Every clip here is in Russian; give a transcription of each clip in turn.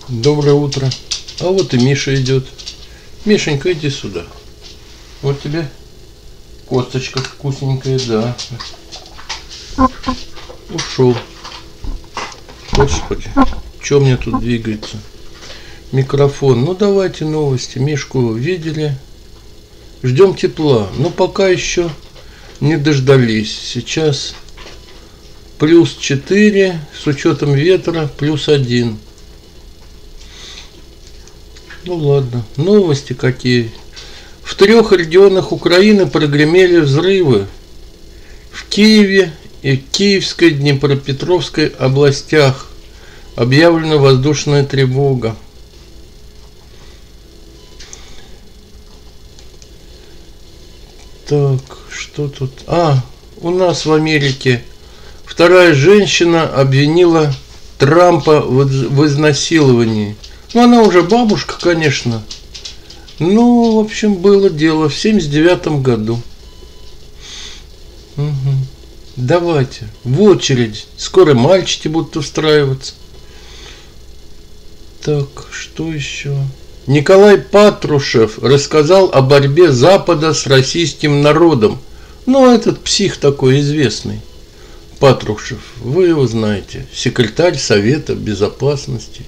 Доброе утро. А вот и Миша идет. Мишенька, иди сюда. Вот тебе косточка вкусненькая, да. Ушел. Господи, что мне тут двигается? Микрофон. Ну давайте новости. Мишку видели. Ждем тепла. Но пока еще не дождались. Сейчас плюс 4 с учетом ветра, плюс 1. Ну ладно, новости какие. В 3 регионах Украины прогремели взрывы. В Киеве и Киевской, Днепропетровской областях объявлена воздушная тревога. Так, что тут? У нас в Америке вторая женщина обвинила Трампа в изнасиловании. Ну, она уже бабушка, конечно. Ну, в общем, было дело в 79-м году. Угу. Давайте, в очередь. Скоро мальчики будут устраиваться. Так, что еще? Николай Патрушев рассказал о борьбе Запада с российским народом. Ну, этот псих такой известный. Патрушев, вы его знаете. Секретарь Совета Безопасности.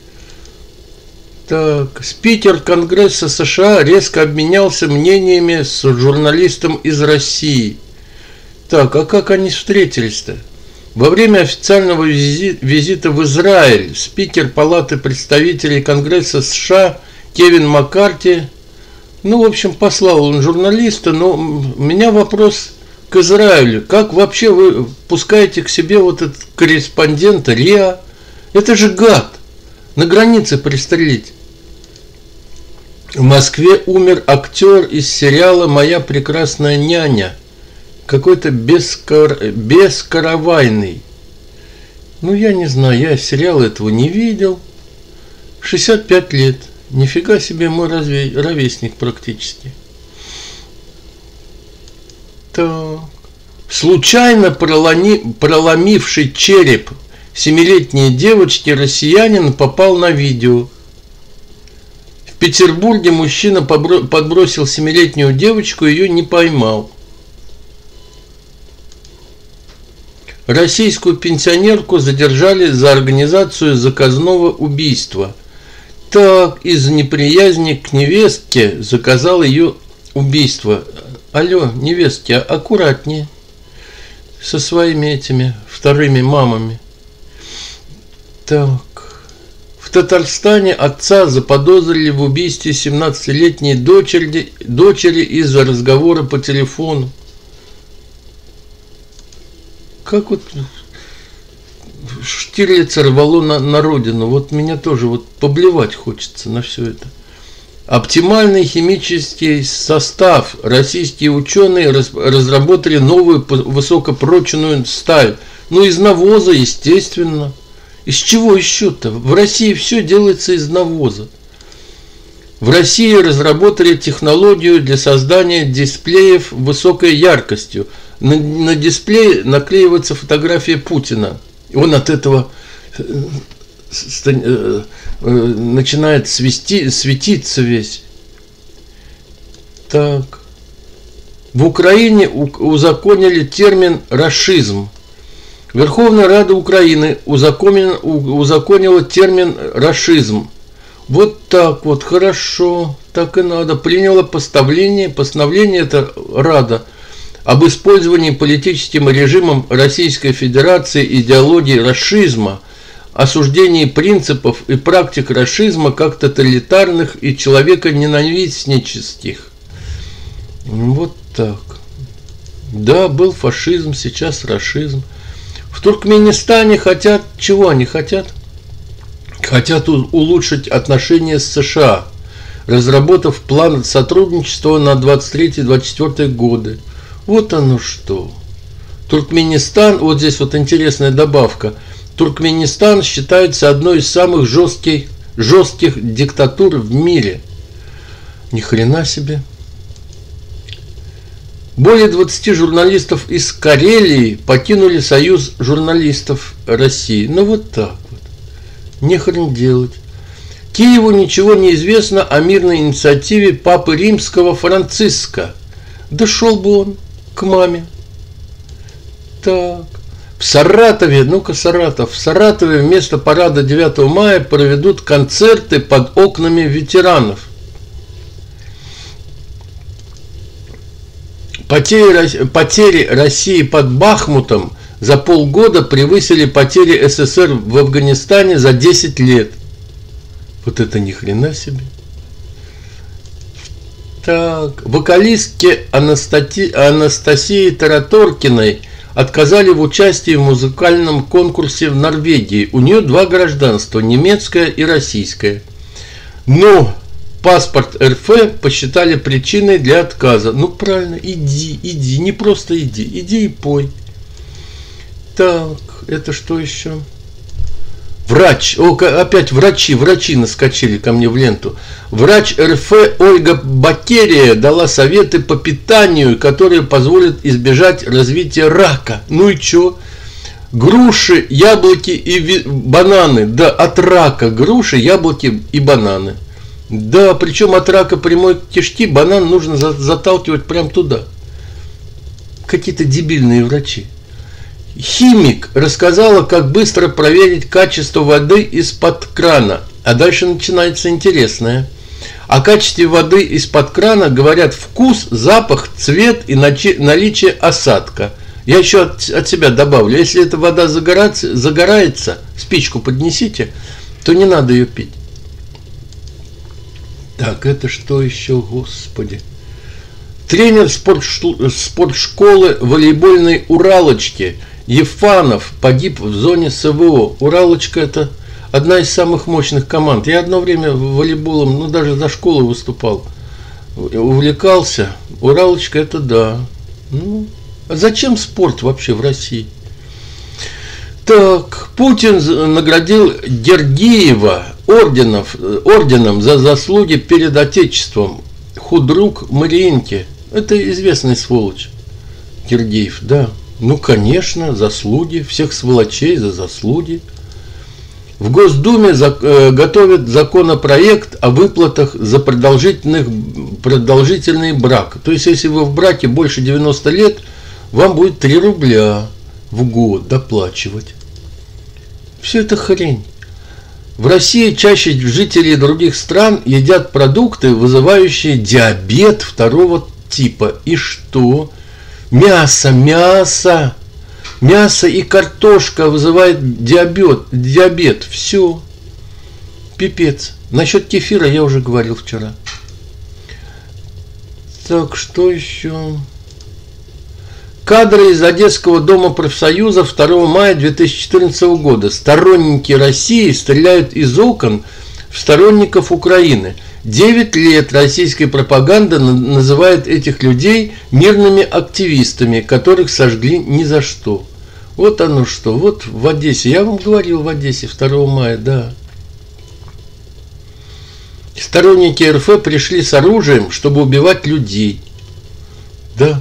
Так, спикер Конгресса США резко обменялся мнениями с журналистом из России. Так, а как они встретились-то? Во время официального визита в Израиль спикер Палаты представителей Конгресса США Кевин Маккарти, в общем, послал он журналиста, но у меня вопрос к Израилю. Как вообще вы пускаете к себе вот этот корреспондента РИА? Это же гад! На границе пристрелить. В Москве умер актер из сериала «Моя прекрасная няня». Какой-то бескаравайный. Я не знаю, я сериала этого не видел. 65 лет. Нифига себе, мой ровесник практически. Так. Случайно проломивший череп 7-летней девочки россиянин попал на видео. В Петербурге мужчина подбросил 7-летнюю девочку, ее не поймал. Российскую пенсионерку задержали за организацию заказного убийства. Так, из неприязни к невестке заказал ее убийство. Алло, невестки, аккуратнее со своими этими вторыми мамами. Так. В Татарстане отца заподозрили в убийстве 17-летней дочери из-за разговора по телефону. Как вот Штирлица рвало на родину. Вот меня тоже поблевать хочется на все это. Оптимальный химический состав. Российские ученые разработали новую высокопрочную сталь. Из навоза, естественно. Из чего еще-то? В России все делается из навоза. В России разработали технологию для создания дисплеев высокой яркостью. На дисплее наклеивается фотография Путина. Он от этого начинает светиться весь. Так. В Украине узаконили термин «рашизм». Верховная Рада Украины узаконила термин «рашизм». Вот так вот, хорошо, так и надо. Приняла постановление это Рада, об использовании политическим режимом Российской Федерации идеологии рашизма, осуждении принципов и практик рашизма как тоталитарных и человеконенавистнических. Вот так. Да, был фашизм, сейчас рашизм. В Туркменистане хотят, чего они хотят? Хотят улучшить отношения с США, разработав план сотрудничества на 23-24 годы. Вот оно что. Туркменистан, вот здесь интересная добавка. Туркменистан считается одной из самых жестких диктатур в мире. Ни хрена себе. Более 20 журналистов из Карелии покинули Союз журналистов России. Вот так вот. Нехрен делать. Киеву ничего не известно о мирной инициативе Папы Римского Франциска. Да шел бы он к маме. Так. В Саратове, ну-ка, Саратов. В Саратове вместо парада 9 мая проведут концерты под окнами ветеранов. Потери России под Бахмутом за полгода превысили потери СССР в Афганистане за 10 лет. Вот это ни хрена себе. Так, вокалистке Анастасии Тараторкиной отказали в участии в музыкальном конкурсе в Норвегии. У нее 2 гражданства, немецкое и российское. Но паспорт РФ посчитали причиной для отказа. Ну правильно, иди, не просто иди и пой. Так, это что еще? Врач, опять врачи наскочили ко мне в ленту. Врач РФ Ольга Бакерия дала советы по питанию, которые позволят избежать развития рака. Ну и чё? Груши, яблоки и бананы. Да, от рака груши, яблоки и бананы. Да, причем от рака прямой кишки банан нужно заталкивать прям туда. Какие-то дебильные врачи. Химик рассказала, как быстро проверить качество воды из-под крана. А дальше начинается интересное. О качестве воды из-под крана говорят вкус, запах, цвет и наличие осадка. Я еще от себя добавлю. Если эта вода загорается, спичку поднесите, то не надо ее пить. Так, это что еще, господи? Тренер спортшколы волейбольной «Уралочки» Ефанов погиб в зоне СВО. «Уралочка» – это одна из самых мощных команд. Я одно время волейболом, ну даже за школу выступал, увлекался. «Уралочка» – это да. Ну, а зачем спорт вообще в России? Так, Путин наградил Гергиева орденом за заслуги перед Отечеством. Худрук Мариинки. Это известный сволочь. Гергиев, да. Ну, конечно, заслуги. Всех сволочей за заслуги. В Госдуме готовят законопроект о выплатах за продолжительный брак. То есть, если вы в браке больше 90 лет, вам будет 3 рубля в год доплачивать. Все это хрень. В России чаще жителей других стран едят продукты, вызывающие диабет 2 типа. И что? Мясо и картошка вызывает диабет. Все. Пипец. Насчет кефира я уже говорил вчера. Так, что еще? Кадры из Одесского дома профсоюза 2 мая 2014 года. Сторонники России стреляют из окон в сторонников Украины. 9 лет российская пропаганда называет этих людей мирными активистами, которых сожгли ни за что. Вот оно что. Вот в Одессе. Я вам говорил, в Одессе 2 мая, да. Сторонники РФ пришли с оружием, чтобы убивать людей. Да.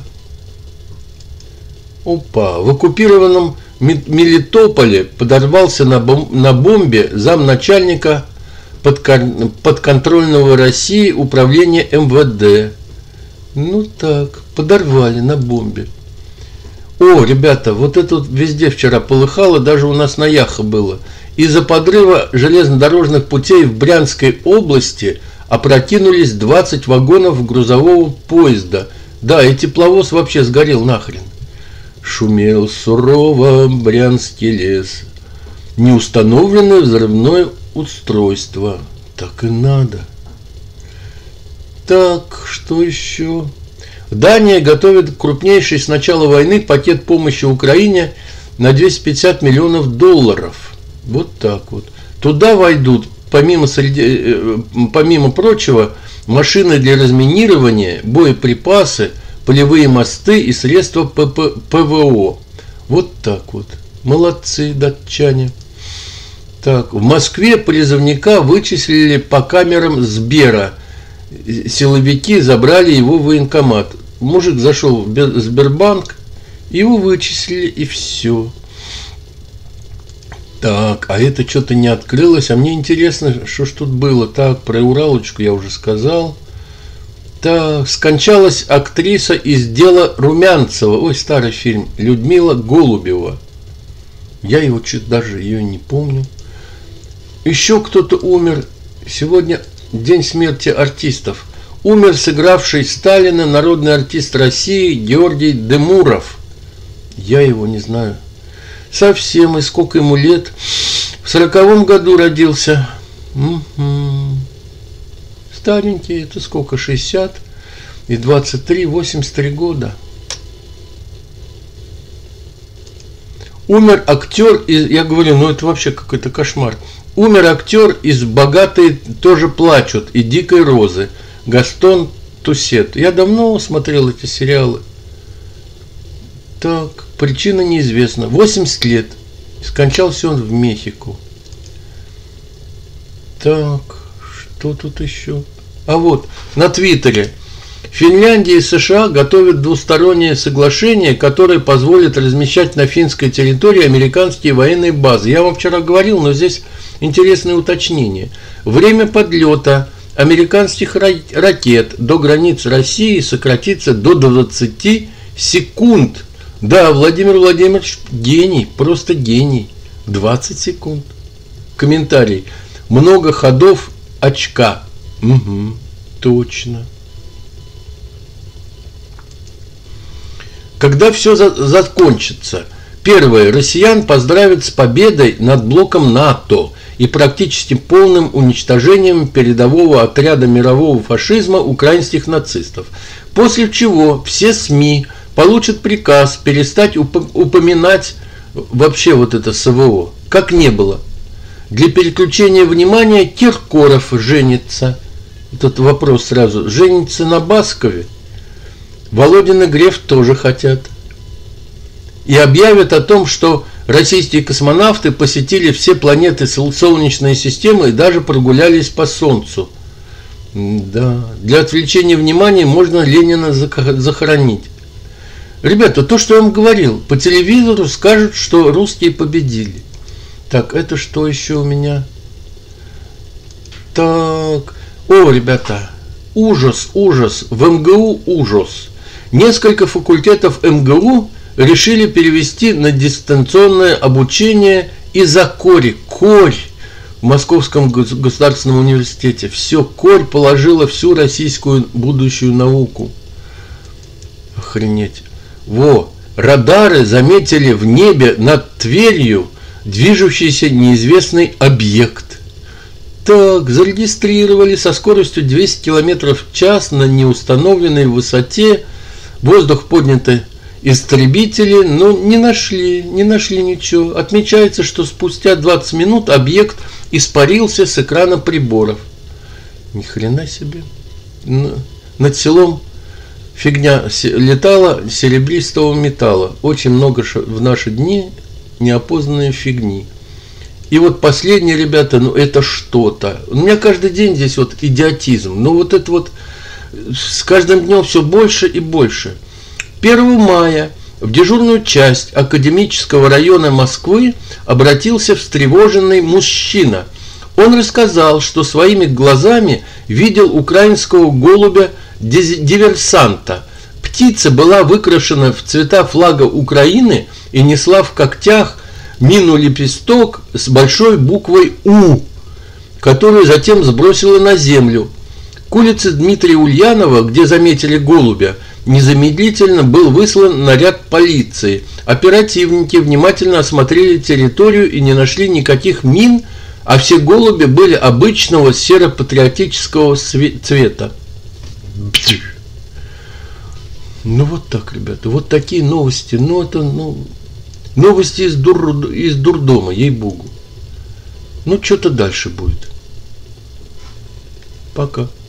Опа, в оккупированном Мелитополе подорвался на бомбе замначальника подконтрольного России управления МВД. Ну так, подорвали на бомбе. О, ребята, вот это вот везде вчера полыхало, даже у нас на Яхо было. Из-за подрыва железнодорожных путей в Брянской области опрокинулись 20 вагонов грузового поезда. Да, и тепловоз вообще сгорел нахрен. Шумел сурово брянский лес. Неустановленное взрывное устройство. Так и надо. Так, что еще? Дания готовит крупнейший с начала войны пакет помощи Украине на $250 миллионов. Вот так вот. Туда войдут, помимо прочего, машины для разминирования, боеприпасы, полевые мосты и средства ПВО. Вот так вот. Молодцы, датчане. Так, в Москве призывника вычислили по камерам Сбера. Силовики забрали его в военкомат. Мужик зашел в Сбербанк, его вычислили и все. Так, а это что-то не открылось. А мне интересно, что ж тут было. Так, про Уралочку я уже сказал. Так, скончалась актриса из «Дела Румянцева». Ой, старый фильм. Людмила Голубева. Я его чуть даже ее не помню. Еще кто-то умер. Сегодня день смерти артистов. Умер сыгравший Сталина народный артист России Георгий Демуров. Я его не знаю совсем. И сколько ему лет? В 40-м году родился. Старенький. Это сколько? 60 и 23, 83 года. Умер актер из... Я говорю, ну это вообще какой-то кошмар. Умер актер из «Богатые тоже плачут» и «Дикой розы» Гастон Туссет. Я давно смотрел эти сериалы. Так, причина неизвестна. 80 лет. Скончался он в Мехико. Так, что тут еще? А вот, на Твиттере. Финляндия и США готовят двустороннее соглашение, которое позволит размещать на финской территории американские военные базы. Я вам вчера говорил, но здесь интересное уточнение. Время подлета американских ракет до границ России сократится до 20 секунд. Да, Владимир Владимирович гений, просто гений. 20 секунд. Комментарий. Много ходов очка. Угу, точно. Когда все закончится? Первое. Россиян поздравят с победой над блоком НАТО и практически полным уничтожением передового отряда мирового фашизма украинских нацистов. После чего все СМИ получат приказ перестать упоминать вообще вот это СВО, как не было. Для переключения внимания Киркоров женится. Этот вопрос сразу. Женится на Баскове. Володин и Греф тоже хотят. И объявят о том, что российские космонавты посетили все планеты Солнечной системы и даже прогулялись по Солнцу. Да, для отвлечения внимания можно Ленина захоронить. Ребята, то, что я вам говорил, по телевизору скажут, что русские победили. Так, это что еще у меня? Так, о, ребята, ужас, ужас, в МГУ ужас. Несколько факультетов МГУ решили перевести на дистанционное обучение из-за кори. Корь в Московском государственном университете. Все, корь положила всю российскую будущую науку. Охренеть. Радары заметили в небе над Тверью движущийся неизвестный объект. Так, зарегистрировали со скоростью 200 км в час на неустановленной высоте. Воздух подняты истребители, но не нашли ничего. Отмечается, что спустя 20 минут объект испарился с экрана приборов. Ни хрена себе. Над селом фигня летала серебристого металла. Очень много в наши дни неопознанной фигни. И вот последнее, ребята, ну это что-то. У меня каждый день здесь вот идиотизм. Но вот это вот с каждым днем все больше и больше. 1 мая в дежурную часть академического района Москвы обратился встревоженный мужчина. Он рассказал, что своими глазами видел украинского голубя-диверсанта. Птица была выкрашена в цвета флага Украины и несла в когтях мину-лепесток с большой буквой «У», которую затем сбросила на землю. К улице Дмитрия Ульянова, где заметили голубя, незамедлительно был выслан наряд полиции. Оперативники внимательно осмотрели территорию и не нашли никаких мин, а все голуби были обычного серо-патриотического цвета. Ну вот так, ребята, вот такие новости. Ну это, новости из дурдома, ей-богу. Ну что-то дальше будет. Пока.